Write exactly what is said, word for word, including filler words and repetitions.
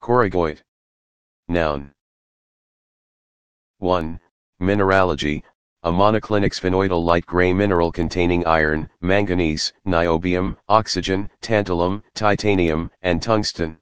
Koragoite. Noun. one. Mineralogy, a monoclinic sphenoidal light gray mineral containing iron, manganese, niobium, oxygen, tantalum, titanium, and tungsten.